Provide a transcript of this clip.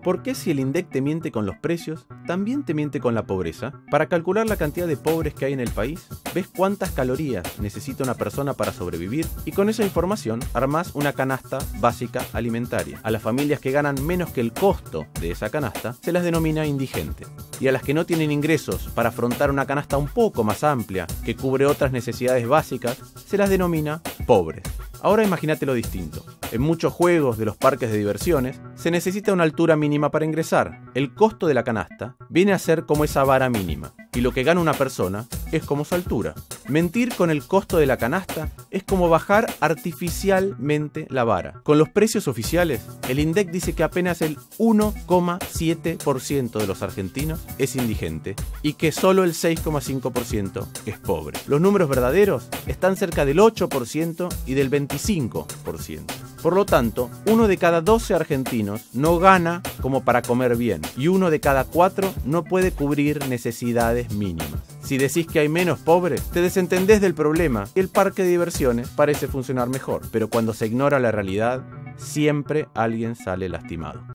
¿Por qué si el INDEC te miente con los precios, también te miente con la pobreza? Para calcular la cantidad de pobres que hay en el país, ves cuántas calorías necesita una persona para sobrevivir y con esa información armás una canasta básica alimentaria. A las familias que ganan menos que el costo de esa canasta se las denomina indigentes. Y a las que no tienen ingresos para afrontar una canasta un poco más amplia que cubre otras necesidades básicas, se las denomina pobres. Ahora imagínate lo distinto. En muchos juegos de los parques de diversiones se necesita una altura mínima para ingresar. El costo de la canasta viene a ser como esa vara mínima, y lo que gana una persona es como su altura. Mentir con el costo de la canasta es como bajar artificialmente la vara. Con los precios oficiales, el INDEC dice que apenas el 1,7% de los argentinos es indigente y que solo el 6,5% es pobre. Los números verdaderos están cerca del 8% y del 25%. Por lo tanto, 1 de cada 12 argentinos no gana como para comer bien y 1 de cada 4 no puede cubrir necesidades mínimas. Si decís que hay menos pobres, te desentendés del problema y el parque de diversiones parece funcionar mejor. Pero cuando se ignora la realidad, siempre alguien sale lastimado.